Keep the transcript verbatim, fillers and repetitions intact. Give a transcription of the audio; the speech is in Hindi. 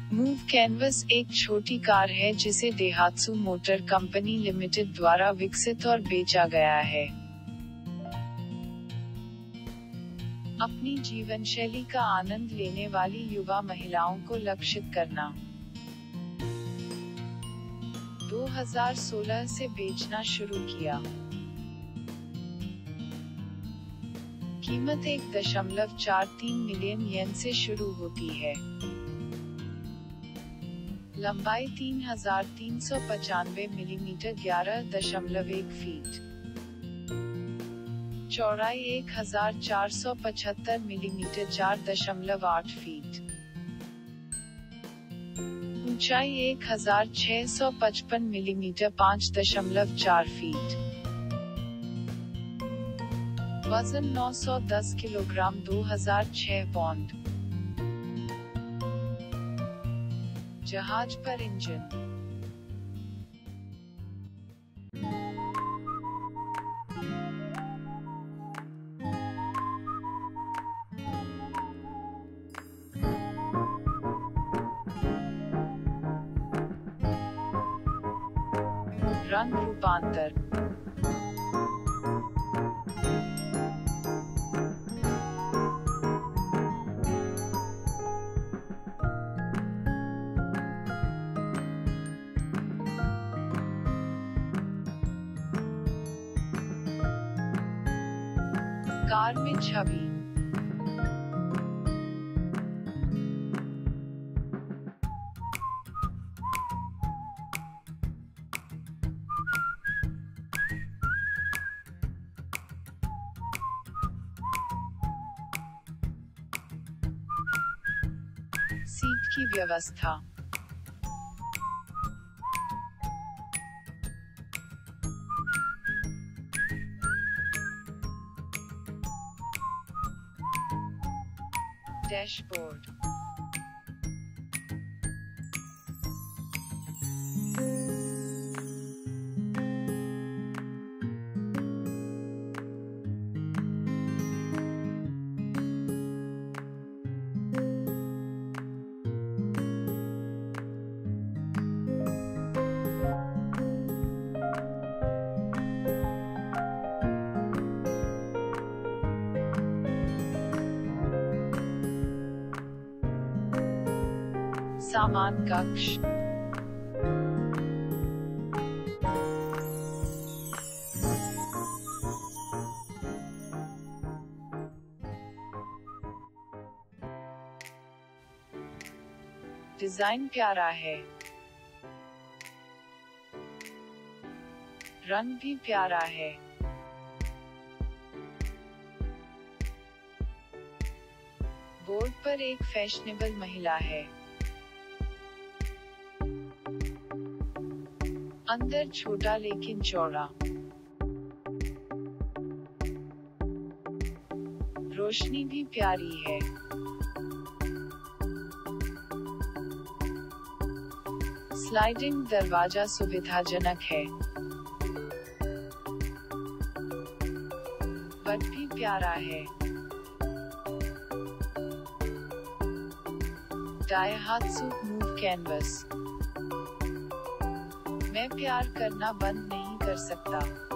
मूव कैनवस एक छोटी कार है जिसे डेहात्सू मोटर कंपनी लिमिटेड द्वारा विकसित और बेचा गया है। अपनी जीवन शैली का आनंद लेने वाली युवा महिलाओं को लक्षित करना। दो हज़ार सोलह से बेचना शुरू किया। कीमत एक दशमलव चार तीन मिलियन येन से शुरू होती है। लंबाई तीन हजार तीन सौ पचानवे मिलीमीटर ग्यारह दशमलव एक फीट, चौड़ाई एक हजार चार सौ पचहत्तर मिलीमीटर चार दशमलव आठ फीट, ऊंचाई एक हजार छह सौ पचपन मिलीमीटर पाँच दशमलव चार फीट, वजन नौ सौ दस किलोग्राम दो हज़ार छह पौंड। जहाज पर इंजन। रंग रूपांतर। कार में छवि। सीट की व्यवस्था। डैशबोर्ड। सामान कक्ष। डिजाइन प्यारा है, रंग भी प्यारा है। बोर्ड पर एक फैशनेबल महिला है। अंदर छोटा लेकिन चौड़ा। रोशनी भी प्यारी है। स्लाइडिंग दरवाजा सुविधाजनक है। बट भी प्यारा है। Daihatsu Move Canvas. मैं प्यार करना बंद नहीं कर सकता।